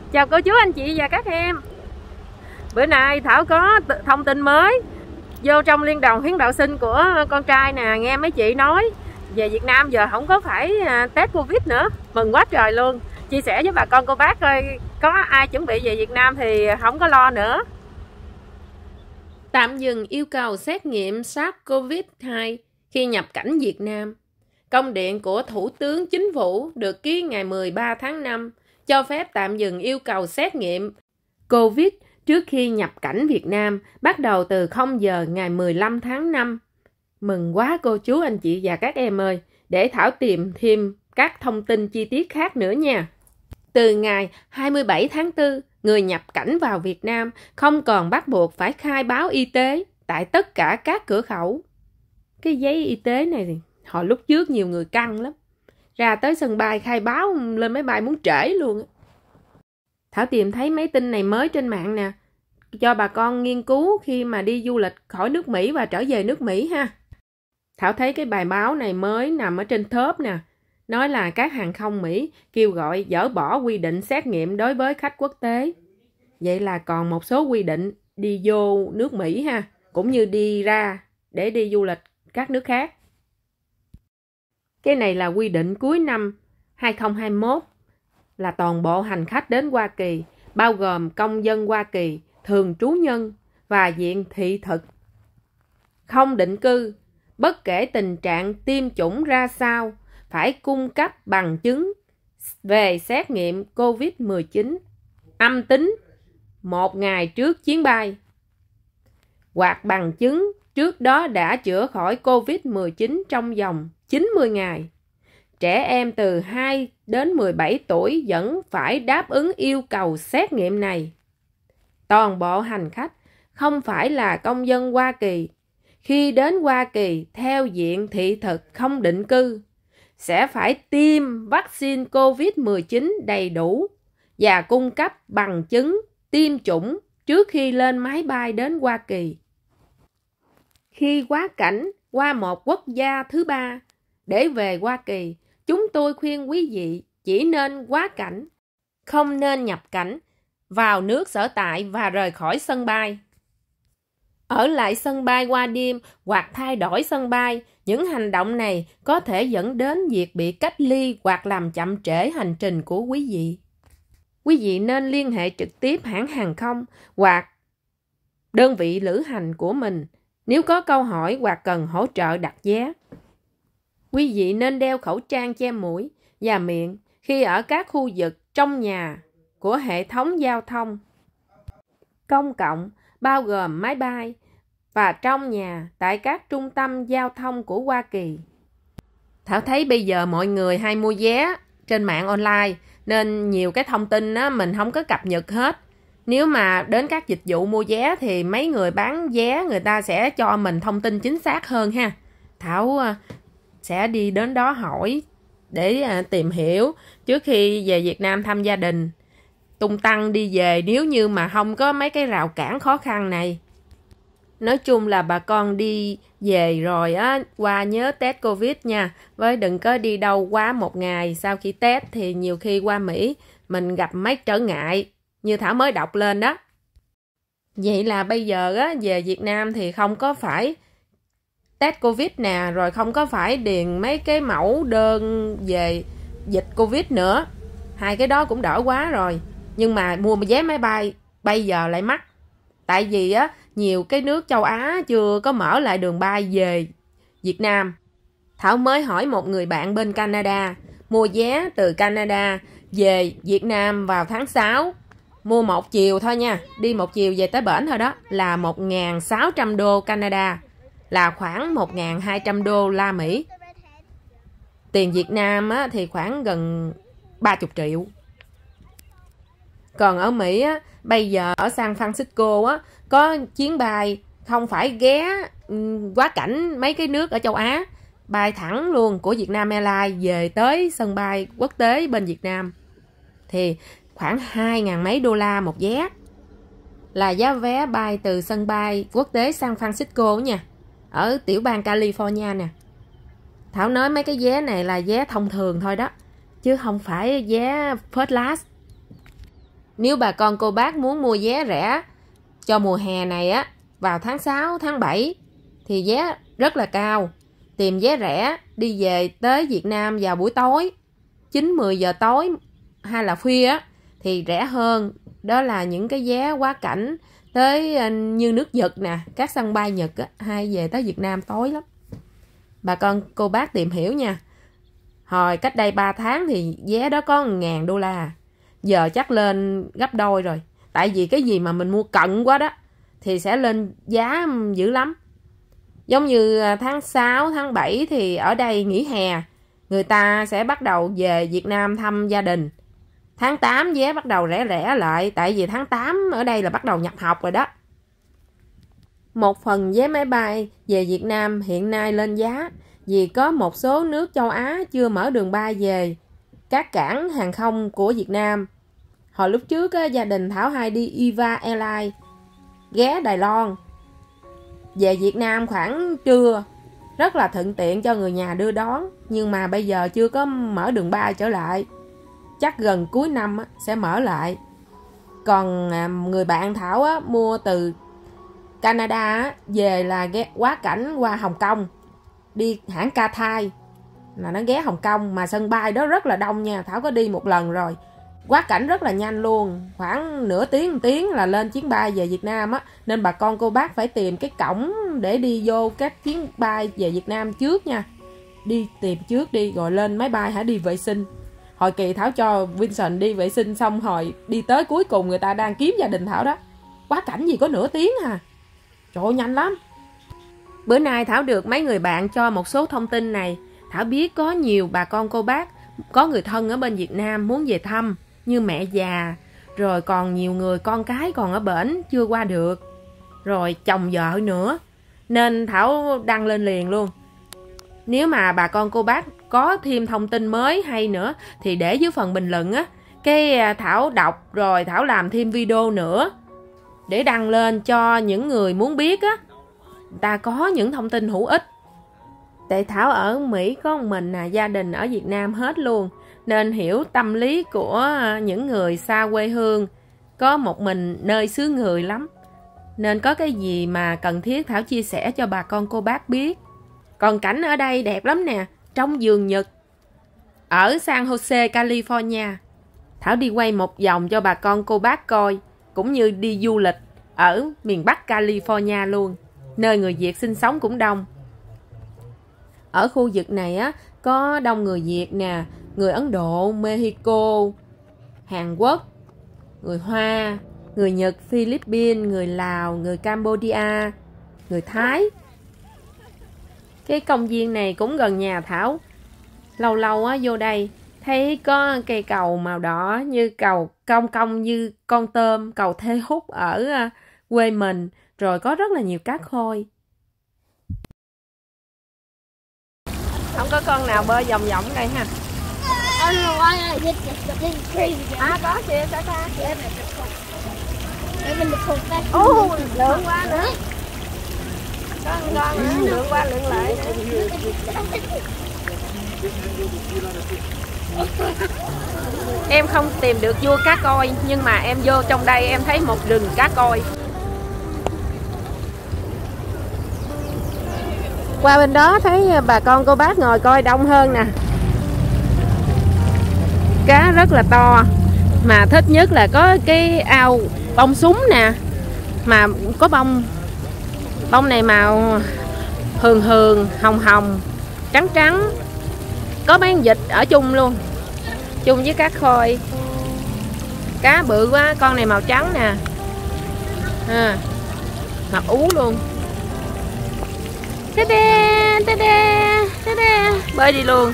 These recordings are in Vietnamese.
Chào cô chú anh chị và các em. Bữa nay Thảo có thông tin mới vô trong liên đoàn huyết đạo sinh của con trai nè. Nghe mấy chị nói về Việt Nam giờ không có phải test Covid nữa. Mừng quá trời luôn. Chia sẻ với bà con cô bác coi có ai chuẩn bị về Việt Nam thì không có lo nữa. Tạm dừng yêu cầu xét nghiệm SARS-CoV-2 khi nhập cảnh Việt Nam. Công điện của Thủ tướng Chính phủ được ký ngày 13 tháng 5 cho phép tạm dừng yêu cầu xét nghiệm COVID trước khi nhập cảnh Việt Nam bắt đầu từ 0 giờ ngày 15 tháng 5. Mừng quá cô chú anh chị và các em ơi, để Thảo tìm thêm các thông tin chi tiết khác nữa nha. Từ ngày 27 tháng 4, người nhập cảnh vào Việt Nam không còn bắt buộc phải khai báo y tế tại tất cả các cửa khẩu. Cái giấy y tế này thì hồi lúc trước nhiều người căng lắm. Ra tới sân bay khai báo lên máy bay muốn trễ luôn. Thảo tìm thấy mấy tin này mới trên mạng nè, cho bà con nghiên cứu khi mà đi du lịch khỏi nước Mỹ và trở về nước Mỹ ha. Thảo thấy cái bài báo này mới nằm ở trên top nè, nói là các hàng không Mỹ kêu gọi dỡ bỏ quy định xét nghiệm đối với khách quốc tế. Vậy là còn một số quy định đi vô nước Mỹ ha, cũng như đi ra để đi du lịch các nước khác. Cái này là quy định cuối năm 2021 là toàn bộ hành khách đến Hoa Kỳ, bao gồm công dân Hoa Kỳ, thường trú nhân và diện thị thực, không định cư, bất kể tình trạng tiêm chủng ra sao, phải cung cấp bằng chứng về xét nghiệm COVID-19 âm tính 1 ngày trước chuyến bay, hoặc bằng chứng trước đó đã chữa khỏi COVID-19 trong vòng 90 ngày. Trẻ em từ 2 đến 17 tuổi vẫn phải đáp ứng yêu cầu xét nghiệm này. Toàn bộ hành khách không phải là công dân Hoa Kỳ khi đến Hoa Kỳ theo diện thị thực không định cư sẽ phải tiêm vaccine COVID-19 đầy đủ và cung cấp bằng chứng tiêm chủng trước khi lên máy bay đến Hoa Kỳ. Khi quá cảnh qua một quốc gia thứ ba để về Hoa Kỳ, chúng tôi khuyên quý vị chỉ nên quá cảnh, không nên nhập cảnh, vào nước sở tại và rời khỏi sân bay. Ở lại sân bay qua đêm hoặc thay đổi sân bay, những hành động này có thể dẫn đến việc bị cách ly hoặc làm chậm trễ hành trình của quý vị. Quý vị nên liên hệ trực tiếp hãng hàng không hoặc đơn vị lữ hành của mình nếu có câu hỏi hoặc cần hỗ trợ đặt vé. Quý vị nên đeo khẩu trang che mũi và miệng khi ở các khu vực trong nhà của hệ thống giao thông công cộng, bao gồm máy bay, và trong nhà tại các trung tâm giao thông của Hoa Kỳ. Thảo thấy bây giờ mọi người hay mua vé trên mạng online, nên nhiều cái thông tin á, mình không có cập nhật hết. Nếu mà đến các dịch vụ mua vé thì mấy người bán vé người ta sẽ cho mình thông tin chính xác hơn ha. Thảo sẽ đi đến đó hỏi để tìm hiểu trước khi về Việt Nam thăm gia đình. Tung tăng đi về nếu như mà không có mấy cái rào cản khó khăn này. Nói chung là bà con đi về rồi á, qua nhớ test Covid nha. Với đừng có đi đâu quá 1 ngày sau khi test thì nhiều khi qua Mỹ mình gặp mấy trở ngại như Thảo mới đọc lên đó. Vậy là bây giờ á, về Việt Nam thì không có phải test Covid nè, rồi không có phải điền mấy cái mẫu đơn về dịch Covid nữa. Hai cái đó cũng đỡ quá rồi. Nhưng mà mua vé máy bay bây giờ lại mắc. Tại vì á, nhiều cái nước châu Á chưa có mở lại đường bay về Việt Nam. Thảo mới hỏi một người bạn bên Canada, mua vé từ Canada về Việt Nam vào tháng 6. Mua một chiều thôi nha, đi một chiều về tới bển thôi đó, là 1.600 đô Canada, là khoảng 1.200 đô la Mỹ. Tiền Việt Nam á, thì khoảng gần 30 triệu. Còn ở Mỹ á, bây giờ ở San Francisco á, có chuyến bay không phải ghé quá cảnh mấy cái nước ở châu Á, bay thẳng luôn của Vietnam Airlines về tới sân bay quốc tế bên Việt Nam. Thì khoảng 2.000 mấy đô la một vé. Là giá vé bay từ sân bay quốc tế San Francisco nha, ở tiểu bang California nè. Thảo nói mấy cái vé này là vé thông thường thôi đó, chứ không phải vé first class. Nếu bà con cô bác muốn mua vé rẻ cho mùa hè này á, vào tháng 6, tháng 7 thì vé rất là cao. Tìm vé rẻ đi về tới Việt Nam vào buổi tối 9-10 giờ tối hay là khuya á, thì rẻ hơn. Đó là những cái vé quá cảnh tới như nước Nhật nè, các sân bay Nhật á, hay về tới Việt Nam tối lắm. Bà con cô bác tìm hiểu nha. Hồi cách đây 3 tháng thì vé đó có 1.000 đô la. Giờ chắc lên gấp đôi rồi. Tại vì cái gì mà mình mua cận quá đó thì sẽ lên giá dữ lắm. Giống như tháng 6, tháng 7 thì ở đây nghỉ hè, người ta sẽ bắt đầu về Việt Nam thăm gia đình. Tháng 8 vé bắt đầu rẻ rẻ lại, tại vì tháng 8 ở đây là bắt đầu nhập học rồi đó. Một phần vé máy bay về Việt Nam hiện nay lên giá vì có một số nước châu Á chưa mở đường bay về các cảng hàng không của Việt Nam. Hồi lúc trước gia đình Thảo hay đi Eva Airlines ghé Đài Loan về Việt Nam khoảng trưa, rất là thuận tiện cho người nhà đưa đón. Nhưng mà bây giờ chưa có mở đường bay trở lại, chắc gần cuối năm sẽ mở lại. Còn người bạn Thảo mua từ Canada về là ghé quá cảnh qua Hồng Kông, đi hãng Cathay là nó ghé Hồng Kông, mà sân bay đó rất là đông nha. Thảo có đi một lần rồi, quá cảnh rất là nhanh luôn, khoảng nửa tiếng, 1 tiếng là lên chuyến bay về Việt Nam á. Nên bà con cô bác phải tìm cái cổng để đi vô các chuyến bay về Việt Nam trước nha. Đi tìm trước đi, rồi lên máy bay hãy đi vệ sinh. Hồi kỳ Thảo cho Vincent đi vệ sinh xong, hồi đi tới cuối cùng người ta đang kiếm gia đình Thảo đó, quá cảnh gì có nửa tiếng à. Trời ơi, nhanh lắm. Bữa nay Thảo được mấy người bạn cho một số thông tin này. Thảo biết có nhiều bà con cô bác có người thân ở bên Việt Nam muốn về thăm, như mẹ già, rồi còn nhiều người con cái còn ở bển chưa qua được, rồi chồng vợ nữa. Nên Thảo đăng lên liền luôn. Nếu mà bà con cô bác có thêm thông tin mới hay nữa thì để dưới phần bình luận á, cái Thảo đọc rồi Thảo làm thêm video nữa để đăng lên cho những người muốn biết á, người ta có những thông tin hữu ích. Tại Thảo ở Mỹ có một mình, gia đình ở Việt Nam hết luôn, nên hiểu tâm lý của những người xa quê hương, có một mình nơi xứ người lắm. Nên có cái gì mà cần thiết Thảo chia sẻ cho bà con cô bác biết. Còn cảnh ở đây đẹp lắm nè, trong vườn Nhật ở San Jose, California. Thảo đi quay một vòng cho bà con cô bác coi, cũng như đi du lịch ở miền Bắc California luôn, nơi người Việt sinh sống cũng đông. Ở khu vực này á có đông người Việt nè, người Ấn Độ, Mexico, Hàn Quốc, người Hoa, người Nhật, Philippines, người Lào, người Cambodia, người Thái. Cái công viên này cũng gần nhà Thảo. Lâu lâu á vô đây thấy có cây cầu màu đỏ như cầu cong cong như con tôm, cầu Thê Húc ở quê mình, rồi có rất là nhiều cá khôi. Không có con nào bơi vòng vòng đây ha. Có kìa, sao ta? Lượng qua nữa. Con nữa, lượng qua lượng lại. Em không tìm được vua cá coi, nhưng mà em vô trong đây em thấy một rừng cá coi. Qua bên đó thấy bà con cô bác ngồi coi đông hơn nè. Cá rất là to, mà thích nhất là có cái ao bông súng nè, mà có bông này màu hường hường, hồng hồng, trắng trắng. Có bán vịt ở chung luôn, chung với cá khôi. Cá bự quá, con này màu trắng nè, mập ú luôn. Tê đê, tê đê, tê đê. Bơi đi luôn.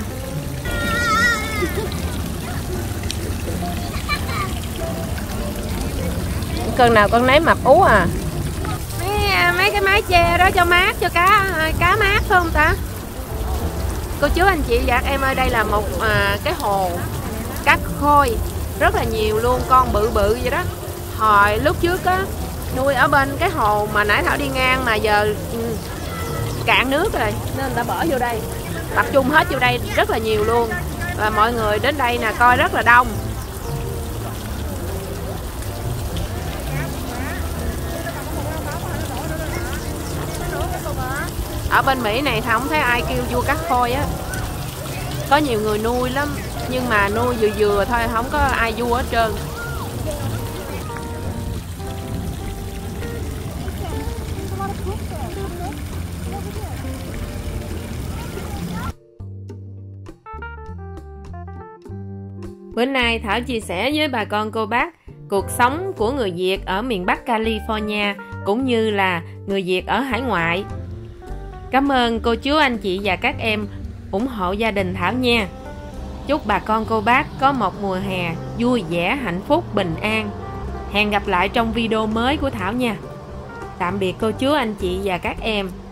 Con nào con nấy mập ú à. Mấy cái mái che đó cho mát, cho cá mát phải không ta? Cô chú anh chị dạt em ơi, đây là một cái hồ cá khôi rất là nhiều luôn, con bự bự vậy đó. Hồi lúc trước á nuôi ở bên cái hồ mà nãy Thảo đi ngang, mà giờ cạn nước rồi nên đã bỏ vô đây, tập trung hết vô đây rất là nhiều luôn. Và mọi người đến đây nè coi rất là đông. bên Mỹ này Thảo không thấy ai kêu vua cá khôi á. Có nhiều người nuôi lắm, nhưng mà nuôi vừa vừa thôi, không có ai vua hết trơn. Bữa nay Thảo chia sẻ với bà con cô bác cuộc sống của người Việt ở miền Bắc California cũng như là người Việt ở hải ngoại. Cảm ơn cô chú anh chị và các em ủng hộ gia đình Thảo nha. Chúc bà con cô bác có một mùa hè vui vẻ, hạnh phúc, bình an. Hẹn gặp lại trong video mới của Thảo nha. Tạm biệt cô chú anh chị và các em.